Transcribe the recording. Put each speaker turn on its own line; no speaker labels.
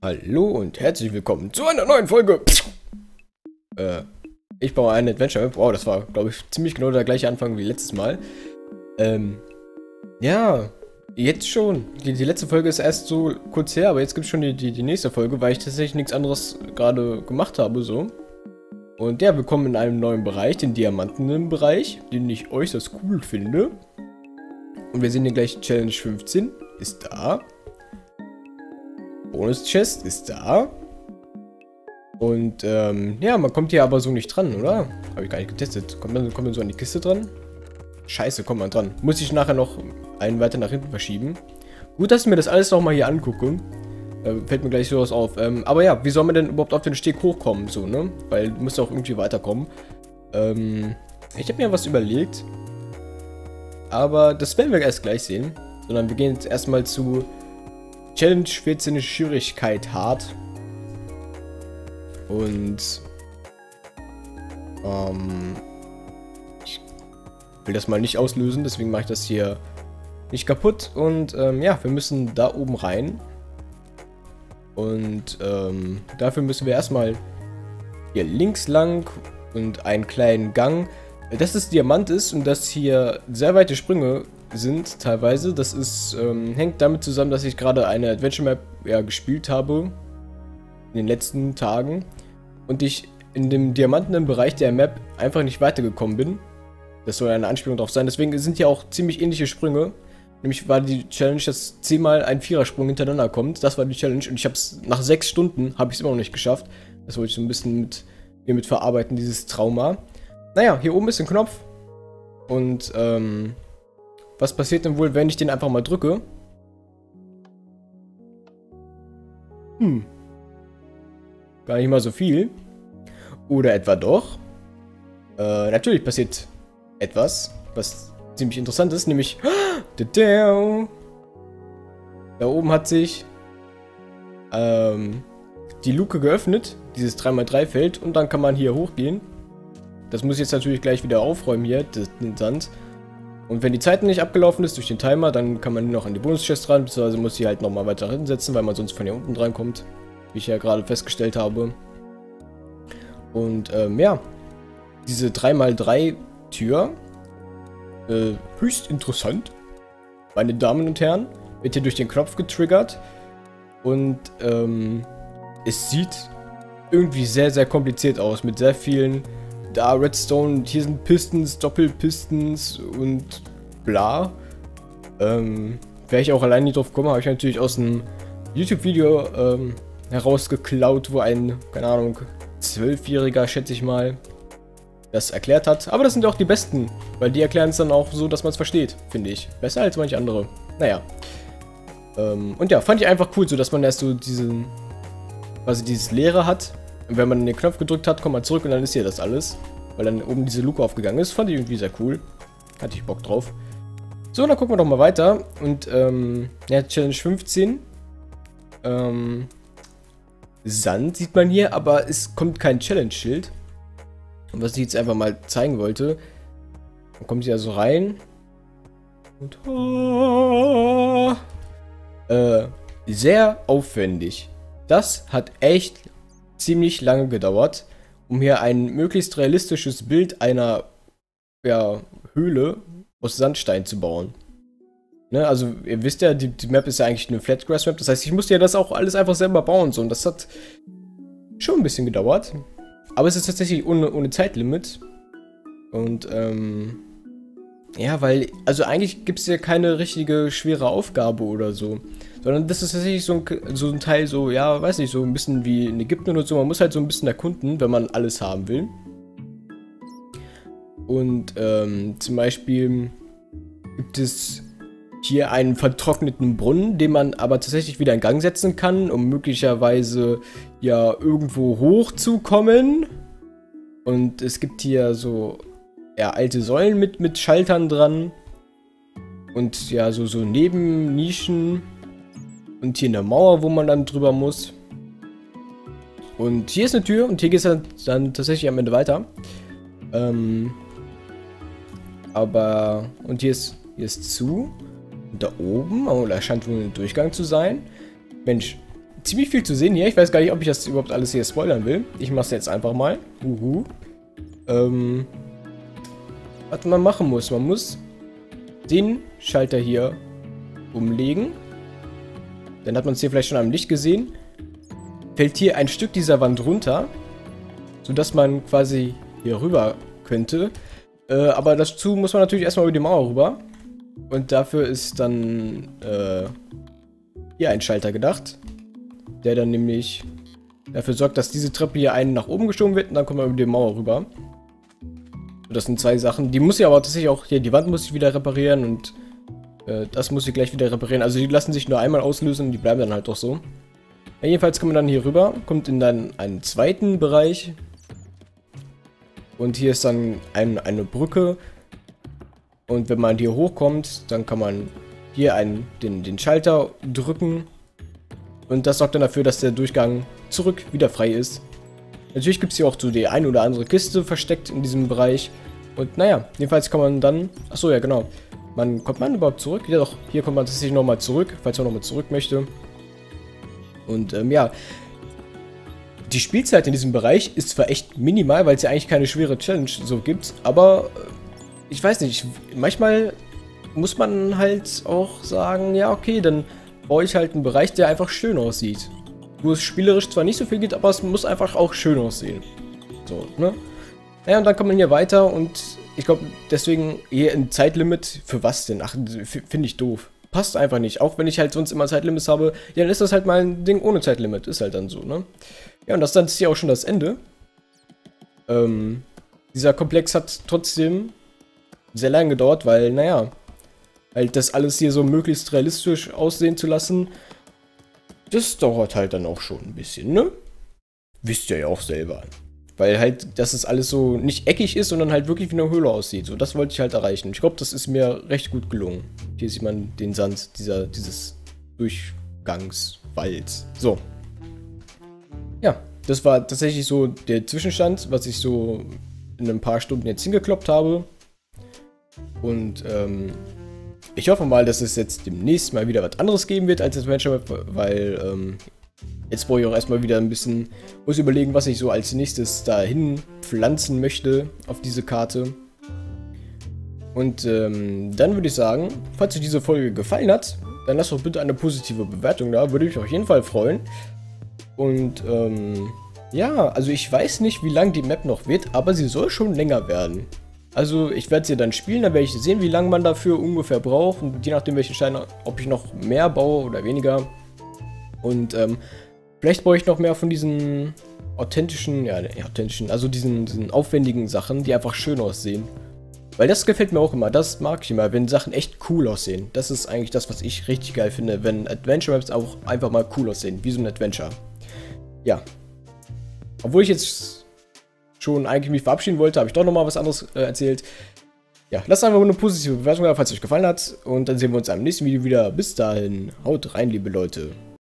Hallo und herzlich willkommen zu einer neuen Folge. Ich baue ein Adventure Map. Wow, das war, glaube ich, ziemlich genau der gleiche Anfang wie letztes Mal. Ja, jetzt schon. Die letzte Folge ist erst so kurz her, aber jetzt gibt es schon die nächste Folge, weil ich tatsächlich nichts anderes gerade gemacht habe, so. Und ja, wir kommen in einem neuen Bereich, den Diamanten-Bereich, den ich äußerst cool finde. Und wir sehen hier gleich Challenge 15 ist da. Bonus-Chest ist da. Und, ja, man kommt hier aber so nicht dran, oder? Habe ich gar nicht getestet. Kommt man so an die Kiste dran? Scheiße, kommt man dran. Muss ich nachher noch einen weiter nach hinten verschieben. Gut, dass ich mir das alles nochmal hier angucke. Fällt mir gleich sowas auf. Aber ja, wie soll man denn überhaupt auf den Steg hochkommen, so, ne? Weil du musst auch irgendwie weiterkommen. Ich habe mir was überlegt. Aber das werden wir erst gleich sehen. Sondern wir gehen jetzt erstmal zu Challenge 14 Schwierigkeit hart. Und ich will das mal nicht auslösen, deswegen mache ich das hier nicht kaputt. Und ja, wir müssen da oben rein. Und dafür müssen wir erstmal hier links lang und einen kleinen Gang. Dass es Diamant ist und dass hier sehr weite Sprünge sind teilweise. Das ist hängt damit zusammen, dass ich gerade eine Adventure Map gespielt habe in den letzten Tagen und ich in dem diamantenen Bereich der Map einfach nicht weitergekommen bin. Das soll eine Anspielung drauf sein. Deswegen sind hier auch ziemlich ähnliche Sprünge. Nämlich war die Challenge, dass 10-mal ein Vierersprung hintereinander kommt. Das war die Challenge und ich habe es nach 6 Stunden habe ich es immer noch nicht geschafft. Das wollte ich so ein bisschen mit verarbeiten, dieses Trauma. Naja, hier oben ist ein Knopf und was passiert denn wohl, wenn ich den einfach mal drücke? Gar nicht mal so viel. Oder etwa doch? Natürlich passiert etwas, was ziemlich interessant ist, nämlich da oben hat sich die Luke geöffnet, dieses 3×3 Feld, und dann kann man hier hochgehen. Das muss ich jetzt natürlich gleich wieder aufräumen hier, den Sand. Und wenn die Zeit nicht abgelaufen ist durch den Timer, dann kann man noch an die Bonus-Chest ran, beziehungsweise muss sie halt nochmal weiter hinsetzen, weil man sonst von hier unten dran kommt, wie ich ja gerade festgestellt habe. Und ja, diese 3×3 Tür, höchst interessant, meine Damen und Herren, wird hier durch den Knopf getriggert und es sieht irgendwie sehr, sehr kompliziert aus, mit sehr vielen Redstone, und hier sind Pistons, Doppelpistons und bla. Wäre ich auch allein nicht drauf gekommen, habe ich natürlich aus einem YouTube-Video herausgeklaut, wo ein, keine Ahnung, 12-Jähriger, schätze ich mal, das erklärt hat. Aber das sind auch die besten, weil die erklären es dann auch so, dass man es versteht, finde ich. Besser als manche andere. Naja. Und ja, fand ich einfach cool, so dass man erst so quasi dieses Leere hat. Und wenn man den Knopf gedrückt hat, kommt man zurück und dann ist hier das alles. Weil dann oben diese Luke aufgegangen ist. Fand ich irgendwie sehr cool. Hatte ich Bock drauf. So, dann gucken wir doch mal weiter. Und, ja, Challenge 15. Sand sieht man hier, aber es kommt kein Challenge-Schild. Und was ich jetzt einfach mal zeigen wollte. Dann kommt sie also rein. Und, sehr aufwendig. Das hat echt ziemlich lange gedauert, um hier ein möglichst realistisches Bild einer Höhle aus Sandstein zu bauen. Ne, also ihr wisst ja, die Map ist ja eigentlich eine Flatgrass Map, das heißt, ich musste ja das auch alles einfach selber bauen, so, und das hat schon ein bisschen gedauert. Aber es ist tatsächlich ohne Zeitlimit. Und ja, weil, also eigentlich gibt es ja keine richtige schwere Aufgabe oder so. Sondern das ist tatsächlich so ein Teil, so, ja, weiß nicht, so ein bisschen wie in Ägypten oder so. Man muss halt so ein bisschen erkunden, wenn man alles haben will. Und zum Beispiel gibt es hier einen vertrockneten Brunnen, den man aber tatsächlich wieder in Gang setzen kann, um möglicherweise ja irgendwo hochzukommen. Und es gibt hier so alte Säulen mit Schaltern dran. Und ja, so Nebennischen. Und hier eine Mauer, wo man dann drüber muss. Und hier ist eine Tür und hier geht es dann tatsächlich am Ende weiter. Und hier ist zu. Und da oben, oh, da scheint wohl ein Durchgang zu sein. Mensch, ziemlich viel zu sehen hier. Ich weiß gar nicht, ob ich das überhaupt alles hier spoilern will. Ich mache es jetzt einfach mal. Was man machen muss. Man muss den Schalter hier umlegen. Dann hat man es hier vielleicht schon am Licht gesehen. Fällt hier ein Stück dieser Wand runter, sodass man quasi hier rüber könnte. Aber dazu muss man natürlich erstmal über die Mauer rüber. Und dafür ist dann hier ein Schalter gedacht, der dann nämlich dafür sorgt, dass diese Treppe hier einen nach oben geschoben wird und dann kommt man über die Mauer rüber. Das sind zwei Sachen. Die muss ich aber tatsächlich auch, hier die Wand muss ich wieder reparieren und das muss ich gleich wieder reparieren. Also die lassen sich nur einmal auslösen und die bleiben dann halt doch so. Ja, jedenfalls kommt man dann hier rüber, kommt in dann einen zweiten Bereich. Und hier ist dann eine Brücke. Und wenn man hier hochkommt, dann kann man hier den Schalter drücken. Und das sorgt dann dafür, dass der Durchgang zurück wieder frei ist. Natürlich gibt es hier auch so die ein oder andere Kiste versteckt in diesem Bereich. Und naja, jedenfalls kann man dann... Achso, ja genau. Kommt man überhaupt zurück? Ja doch, hier kommt man tatsächlich nochmal zurück, falls man nochmal zurück möchte. Und ja... Die Spielzeit in diesem Bereich ist zwar echt minimal, weil es ja eigentlich keine schwere Challenge so gibt, aber ich weiß nicht, manchmal muss man halt auch sagen, ja okay, dann baue ich halt einen Bereich, der einfach schön aussieht. Wo es spielerisch zwar nicht so viel geht, aber es muss einfach auch schön aussehen. So, ne? Naja, und dann kommt man hier weiter und ich glaube, deswegen hier ein Zeitlimit, für was denn? Ach, finde ich doof. Passt einfach nicht. Auch wenn ich halt sonst immer Zeitlimits habe, ja, dann ist das halt mal ein Ding ohne Zeitlimit. Ist halt dann so, ne? Ja, und das dann ist hier auch schon das Ende. Dieser Komplex hat trotzdem sehr lange gedauert, weil, naja, halt das alles hier so möglichst realistisch aussehen zu lassen, das dauert halt dann auch schon ein bisschen, ne? Wisst ihr ja auch selber. Weil halt, dass es alles so nicht eckig ist, sondern halt wirklich wie eine Höhle aussieht. So, das wollte ich halt erreichen. Ich glaube, das ist mir recht gut gelungen. Hier sieht man den Sand dieses Durchgangswalds. So. Ja, das war tatsächlich so der Zwischenstand, was ich so in ein paar Stunden jetzt hingekloppt habe. Und ich hoffe mal, dass es jetzt demnächst mal wieder was anderes geben wird als Adventure Map, weil jetzt brauche ich auch erstmal wieder ein bisschen, muss überlegen, was ich so als nächstes dahin pflanzen möchte auf diese Karte. Und dann würde ich sagen, falls euch diese Folge gefallen hat, dann lasst doch bitte eine positive Bewertung da, würde mich auf jeden Fall freuen. Und ja, also ich weiß nicht, wie lang die Map noch wird, aber sie soll schon länger werden. Also ich werde sie dann spielen, dann werde ich sehen, wie lange man dafür ungefähr braucht und je nachdem welchen Stein, ob ich noch mehr baue oder weniger. Und vielleicht brauche ich noch mehr von diesen authentischen, also diesen aufwendigen Sachen, die einfach schön aussehen. Weil das gefällt mir auch immer, das mag ich immer, wenn Sachen echt cool aussehen. Das ist eigentlich das, was ich richtig geil finde, wenn Adventure Maps auch einfach mal cool aussehen, wie so ein Adventure. Ja. Obwohl ich jetzt schon eigentlich mich verabschieden wollte, habe ich doch nochmal was anderes erzählt. Ja, lasst einfach eine positive Bewertung da, falls es euch gefallen hat. Und dann sehen wir uns am nächsten Video wieder. Bis dahin, haut rein, liebe Leute.